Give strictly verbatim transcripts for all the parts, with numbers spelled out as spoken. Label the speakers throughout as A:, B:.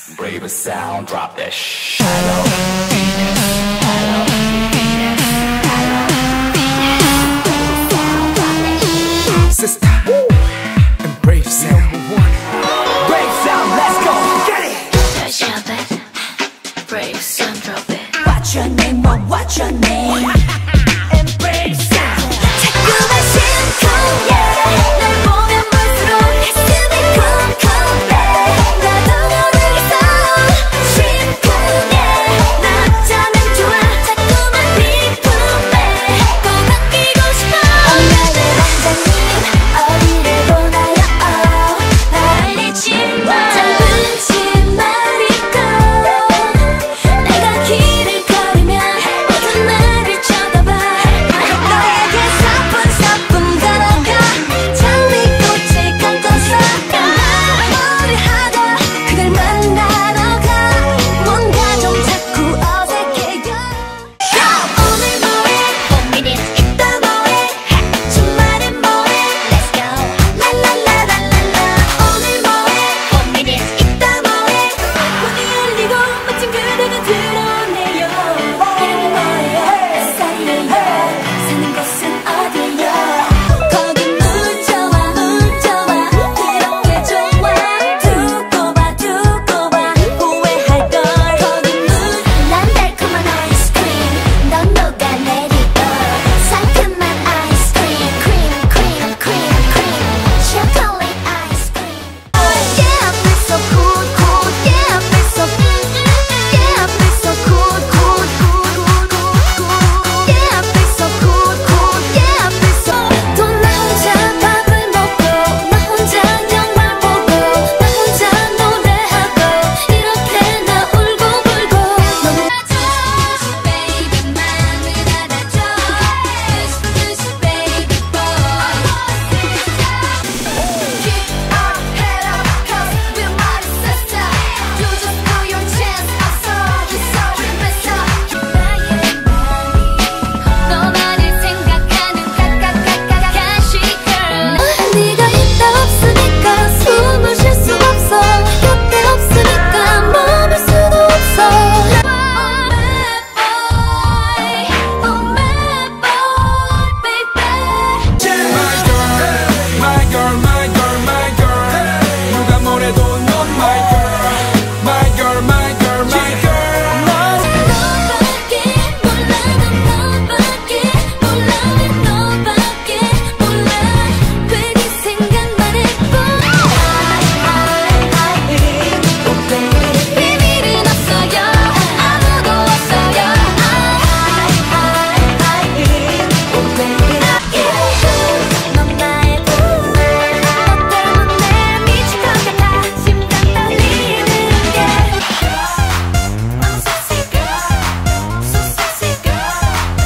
A: Brave sound, drop that shit. Hello, Venus. Hello, Venus. Sister, and brave sound. Brave sound, let's go, get it.
B: Touch your bed, brave sound, drop it.
C: What's your name? What? What's your name? And brave sound. 자꾸만 심쿵해. 날 보면 볼수록 가슴이 쿵쿵해. 나도 모르겠어. 심쿵해. 나 어쩌면 좋아. 자꾸만 비품해. 꼭 안기고 싶어. 오늘의 왕자님 어디를 보나요? 알리지 마. 작은 치마리고 내가 길을 걸으면 모두 나를 쳐다봐. 너에게 사뿐사뿐 걸어가. 장미꽃을 감고서 머리 하다 그댈 만나러 가. 뭔가 좀 자꾸 어색해요. 오늘 뭐해? 고민이 있다 뭐해? 주말엔 뭐해? Let's go 랄랄라랄랄라. 오늘 뭐해? 고민이 있다 뭐해? 문이 열리고 멋진 그대가 들어오네요. 이름이 뭐예요? 몇 살이에요? 사는 곳은 어디요? 거기 물 좋아 물 좋아 그렇게 좋아. 두고 봐 두고 봐 후회할걸. 거기 물 난 달콤한 아이스크림 넌 녹아내리고 상큼한 아이스크림 크림 크림 크림 크림 초콜릿 아이스크림. Yeah I feel so cool cool yeah I feel so yeah I feel so cool cool cool cool cool yeah I feel so cool cool yeah I feel so. 또 나 혼자 밥을 먹고 나 혼자 영화 보고 나 혼자 노래하고 이렇게 나 울고 불고. 너무 baby 맘을 알아줘. This baby boy. Keep our head up cause we're my sister. You just know your chance. I saw you saw you mess up. 나의 말이 너만을 생각하는 가시걸. 네가 있다 없으니까 숨을 쉴 수 없어. 곁에 없으니까 머물 수도 없어. Oh my boy, baby.
A: My girl, my girl, my girl. 누가 뭐래도 넌 my girl. My girl, my girl, my girl.
C: 너밖에 몰라 난 너밖에 몰라 너밖에 몰라. 괜히 생각만 해봐. 비밀은 없어요. 아무도 없어요. 넌 나의 부. 너 때문에 미칠 것 같아. 심장 떨리는 게. I'm so sick girl, so sexy girl.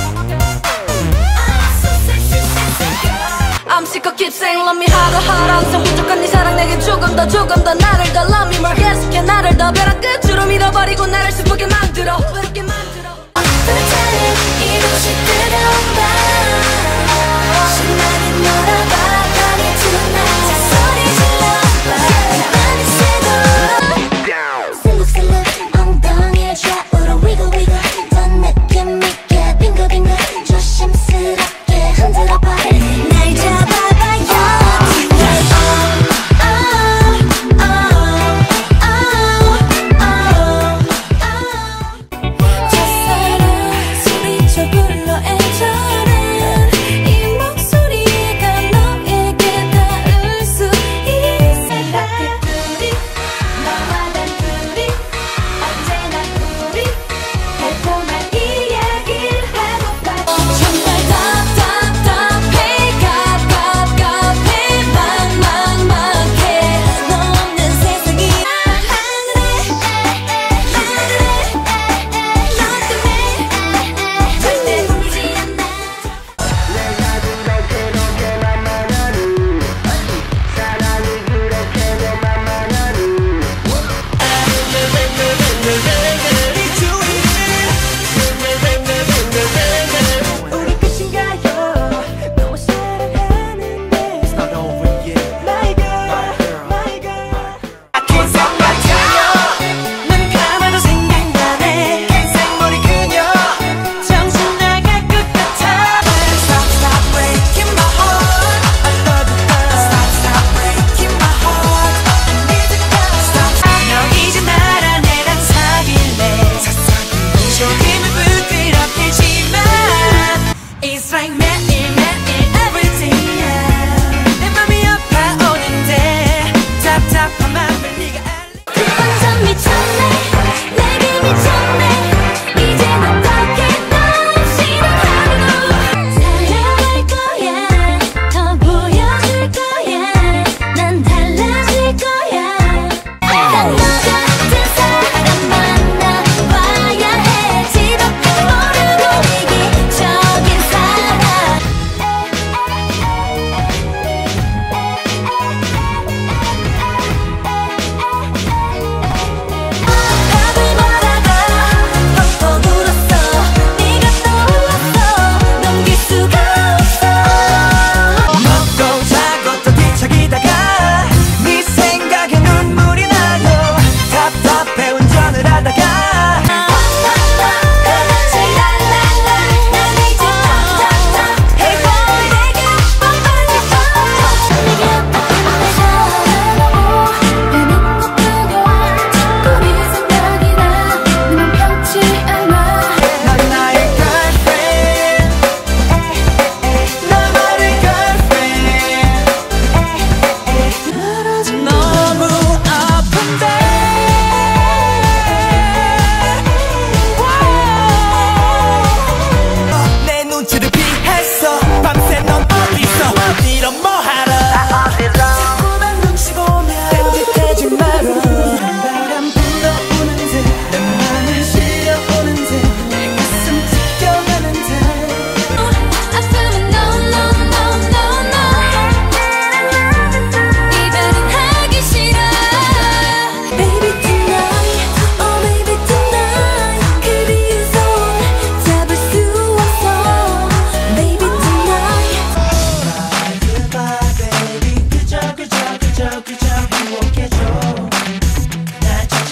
C: I'm so sexy, sexy girl. I'm sick of keep saying love me 하고 하라. 항상 부족한 네 사랑 내게 조금 더 조금 더 나를 더 love me more. 계속해 나를 더 벼랑 끝으로 밀어버리고 나를 슬프게 만들어 외롭게 만들어. 불타는 이곳이 뜨거운 밤. 신나게 놀아봐 party tonight. 소리 질러봐 나만의 새도. 슬룩슬룩 엉덩이를 좌우로 wiggle wiggle. 더 느낌 있게 빙글빙글 조심스럽게 흔들어봐. 날 잡아봐요. Oh, oh, oh, oh, oh, oh.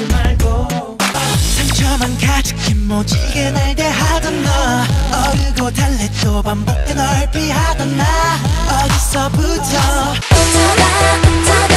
D: 하지 말고
E: 상처만 가득히 모질게 날 대하던 너 어르고 달래 또 반복돼 널 피하던 나 어디서부터
C: 어쩌다 어쩌다